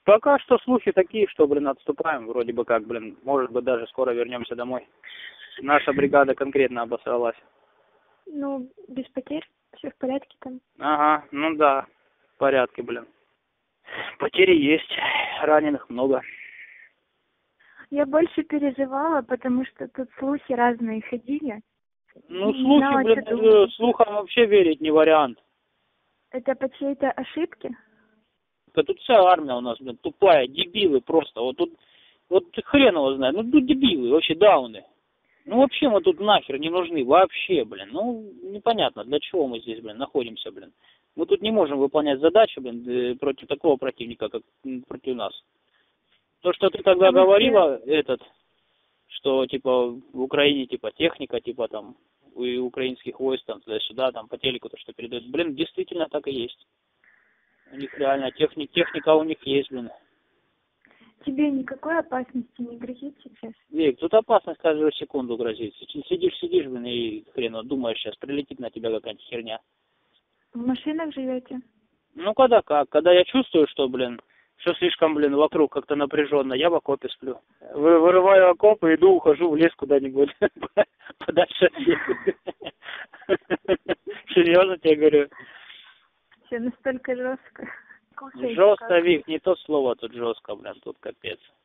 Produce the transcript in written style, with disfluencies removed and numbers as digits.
Пока что слухи такие, что, блин, отступаем, вроде бы как, блин, может быть, даже скоро вернемся домой. Наша бригада конкретно обосралась. Ну, без потерь, все в порядке там. Ага, ну да, в порядке, блин. Потери есть, раненых много. Я больше переживала, потому что тут слухи разные ходили. Ну, Не слухи, знала, что блин, думать. слухам вообще верить не вариант. Это по чьей-то ошибке? Да тут вся армия у нас, блин, тупая, дебилы просто. Вот тут, вот хрен его знает, ну тут дебилы, вообще дауны. Ну вообще мы тут нахер не нужны, вообще, блин. Ну, непонятно, для чего мы здесь, блин, находимся, блин. Мы тут не можем выполнять задачи, блин, против такого противника, как против нас. То, что ты тогда говорила, что, типа, в Украине, типа, техника, типа, там, у украинских войск, там, туда-сюда, там, по телеку то, что передают. Блин, действительно так и есть. У них реально техника у них есть, блин. Тебе никакой опасности не грозит сейчас? Вик, тут опасность каждую секунду грозит. Сидишь, блин, и хрен, думаешь, сейчас прилетит на тебя какая-нибудь херня. В машинах живете? Ну, когда как? Когда я чувствую, что, блин, что слишком, блин, вокруг как-то напряженно, я в окопе сплю. Вырываю окоп и иду, ухожу в лес куда-нибудь подальше от всех. Серьезно тебе говорю. Все настолько жестко. Жестко, Вик, не то слово тут жестко, блин, тут капец.